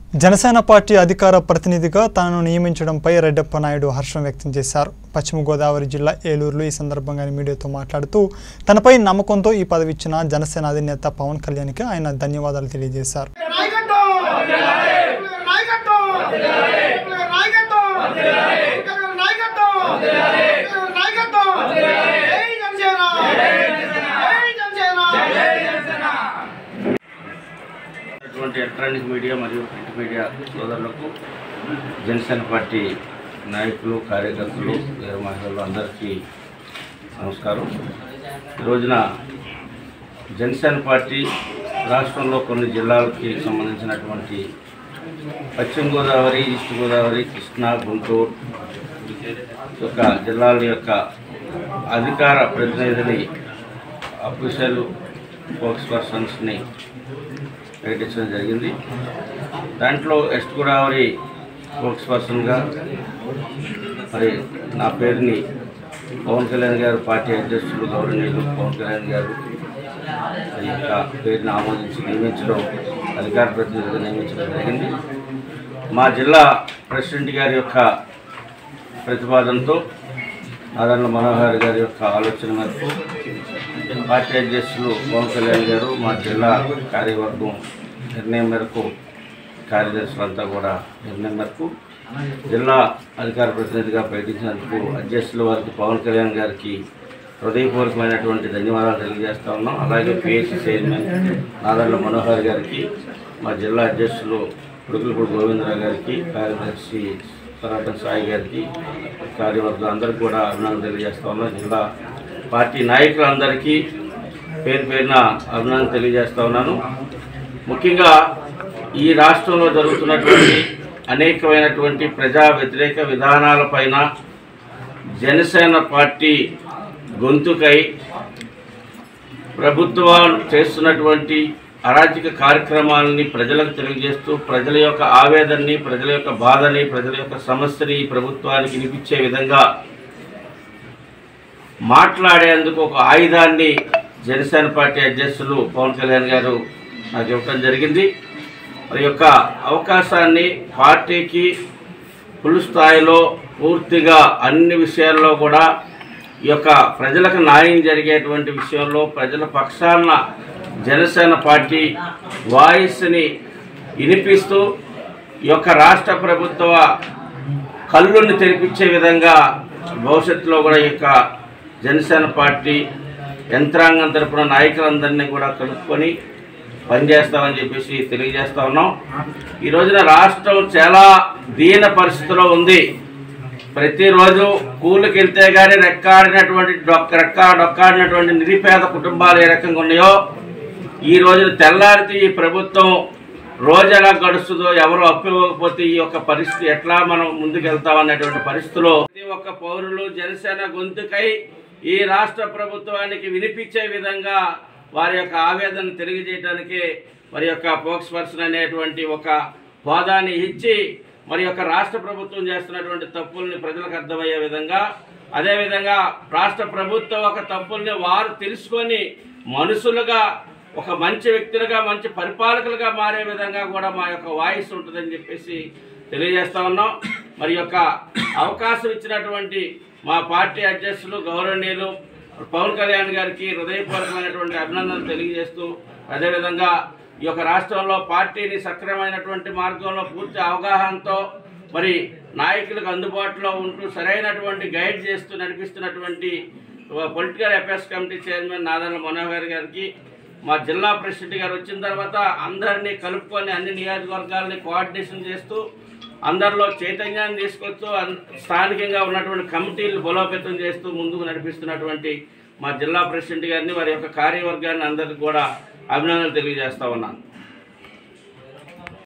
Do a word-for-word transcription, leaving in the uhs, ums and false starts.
Janasena party అధికార ప్రతినిధిగా తాను నియమించడంపై రెడ్డప్ప నాయుడు హర్షం వ్యక్తం చేశారు. పశ్చిమ గోదావరి జిల్లా ఏలూరులో ఈ సందర్భంగా మీడియాతో మాట్లాడుతూ తనపై నమ్మకంతో ఈ పదవి ఇచ్చిన జనసేన అధినేత పవన్ కళ్యాణ్కి ఆయన ధన్యవాదాలు తెలియజేశారు. ఎలక్ట్రానిక్ మీడియా మరియు ప్రింట్ మీడియా సోదరులకు జనసేన పార్టీ నాయకులు కార్యకర్తలు వీర మహిళలు అందరికీ నమస్కారం. ఈ రోజున జనసేన పార్టీ రాష్ట్రంలో కొన్ని జిల్లాలకి సంబంధించినటువంటి పశ్చిమ గోదావరి, ఈస్ట్ గోదావరి, కృష్ణా, గుంటూరు యొక్క జిల్లాల యొక్క అధికార ప్రతినిధిని అఫీషియల్ స్పోక్స్ పర్సన్స్ని ప్రకటించడం జరిగింది. దాంట్లో వెస్ట్ గోదావరి స్పోక్స్ పర్సన్గా మరి నా పేరుని పవన్ కళ్యాణ్ గారు, పార్టీ అధ్యక్షులు గౌరవనీయులు పవన్ కళ్యాణ్ గారు ఈ యొక్క పేరుని ఆమోదించి నియమించడం, అధికార ప్రతినిధిగా నియమించడం జరిగింది. మా జిల్లా ప్రెసిడెంట్ గారి యొక్క ప్రతిపాదనతో నాదెండ్ల మనోహర్ గారి యొక్క ఆలోచన మేరకు పార్టీ అధ్యక్షులు పవన్ కళ్యాణ్ గారు, మా జిల్లా కార్యవర్గం నిర్ణయం మేరకు, కార్యదర్శులంతా కూడా నిర్ణయం మేరకు జిల్లా అధికార ప్రతినిధిగా ప్రకటించినందుకు అధ్యక్షుల వారికి పవన్ కళ్యాణ్ గారికి హృదయపూర్వకమైనటువంటి ధన్యవాదాలు తెలియజేస్తా ఉన్నాం. అలాగే పిఎస్సి చైర్మన్ నాదెండ్ల మనోహర్ గారికి, మా జిల్లా అధ్యక్షులు ఉడుకులపూడి గోవిందరావు గారికి, కార్యదర్శి సనాతన సాయి గారికి, కార్యవర్గం అందరికీ కూడా అభినందనలు తెలియజేస్తా ఉన్నాం. జిల్లా పార్టీ నాయకులందరికీ పేరు పేరున అభినందనలు తెలియజేస్తా ఉన్నాను. ముఖ్యంగా ఈ రాష్ట్రంలో జరుగుతున్నటువంటి అనేకమైనటువంటి ప్రజా వ్యతిరేక విధానాలపైన జనసేన పార్టీ గొంతుకై ప్రభుత్వాలు చేస్తున్నటువంటి అరాచక కార్యక్రమాలని ప్రజలకు తెలియజేస్తూ ప్రజల యొక్క ఆవేదనని, ప్రజల యొక్క బాధని, ప్రజల యొక్క సమస్యని ప్రభుత్వానికి వినిపించే విధంగా మాట్లాడేందుకు ఒక ఆయుధాన్ని జనసేన పార్టీ అధ్యక్షులు పవన్ కళ్యాణ్ గారు నాకు ఇవ్వటం జరిగింది. మరి యొక్క అవకాశాన్ని పార్టీకి ఫుల్ స్థాయిలో పూర్తిగా అన్ని విషయాల్లో కూడా ఈ యొక్క ప్రజలకు న్యాయం జరిగేటువంటి విషయంలో ప్రజల పక్షాన జనసేన పార్టీ వాయిస్ని వినిపిస్తూ ఈ యొక్క రాష్ట్ర ప్రభుత్వ కళ్ళుని తెరిపించే విధంగా భవిష్యత్తులో కూడా ఈ యొక్క జనసేన పార్టీ యంత్రాంగం తరపున నాయకులందరినీ కూడా కలుపుకొని పనిచేస్తామని చెప్పేసి తెలియజేస్తా ఉన్నాం. ఈ రోజున రాష్ట్రం చాలా దీన పరిస్థితిలో ఉంది. ప్రతిరోజు కూలికి వెళ్తే కానీ రెక్కాడినటువంటి డొక్క రెక్కా డొక్కాడినటువంటి నిరుపేద కుటుంబాలు ఏ రకంగా ఉన్నాయో, ఈ రోజున తెల్లారితే ఈ ప్రభుత్వం రోజు ఎలా గడుస్తుందో, ఎవరు అప్పు ఇవ్వకపోతే ఈ యొక్క పరిస్థితి ఎట్లా మనం ముందుకు వెళ్తామనేటువంటి పరిస్థితిలో ప్రతి ఒక్క పౌరులు జనసేన గొంతుకై ఈ రాష్ట్ర ప్రభుత్వానికి వినిపించే విధంగా వారి యొక్క ఆవేదన తెలియజేయడానికి మరి యొక్క స్పోక్స్ పర్సన్ అనేటువంటి ఒక హోదాని ఇచ్చి మరి యొక్క రాష్ట్ర ప్రభుత్వం చేస్తున్నటువంటి తప్పుల్ని ప్రజలకు అర్థమయ్యే విధంగా, అదేవిధంగా రాష్ట్ర ప్రభుత్వం ఒక తప్పుల్ని వారు తెలుసుకొని మనుషులుగా ఒక మంచి వ్యక్తులుగా, మంచి పరిపాలకులుగా మారే విధంగా కూడా మా యొక్క వాయిస్ ఉంటుందని చెప్పేసి తెలియజేస్తా ఉన్నాం. మరి యొక్క అవకాశం ఇచ్చినటువంటి మా పార్టీ అధ్యక్షులు గౌరవనీయులు పవన్ కళ్యాణ్ గారికి హృదయపూర్వకమైనటువంటి అభినందనలు తెలియజేస్తూ, అదేవిధంగా ఈ యొక్క రాష్ట్రంలో పార్టీని సక్రమైనటువంటి మార్గంలో పూర్తి అవగాహనతో మరి నాయకులకు అందుబాటులో ఉంటూ సరైనటువంటి గైడ్ చేస్తూ నడిపిస్తున్నటువంటి political affairs committee chairman Nadendla Manohar గారికి, మా జిల్లా ప్రెసిడెంట్ గారు వచ్చిన తర్వాత అందరినీ కలుపుకొని అన్ని నియోజకవర్గాలని కోఆర్డినేషన్ చేస్తూ అందరిలో చైతన్యాన్ని తీసుకొస్తూ స్థానికంగా ఉన్నటువంటి కమిటీలు బలోపేతం చేస్తూ ముందుకు నడిపిస్తున్నటువంటి మా జిల్లా ప్రెసిడెంట్ గారిని, వారి యొక్క కార్యవర్గాన్ని అందరికీ కూడా అభినందనలు తెలియజేస్తా ఉన్నాను.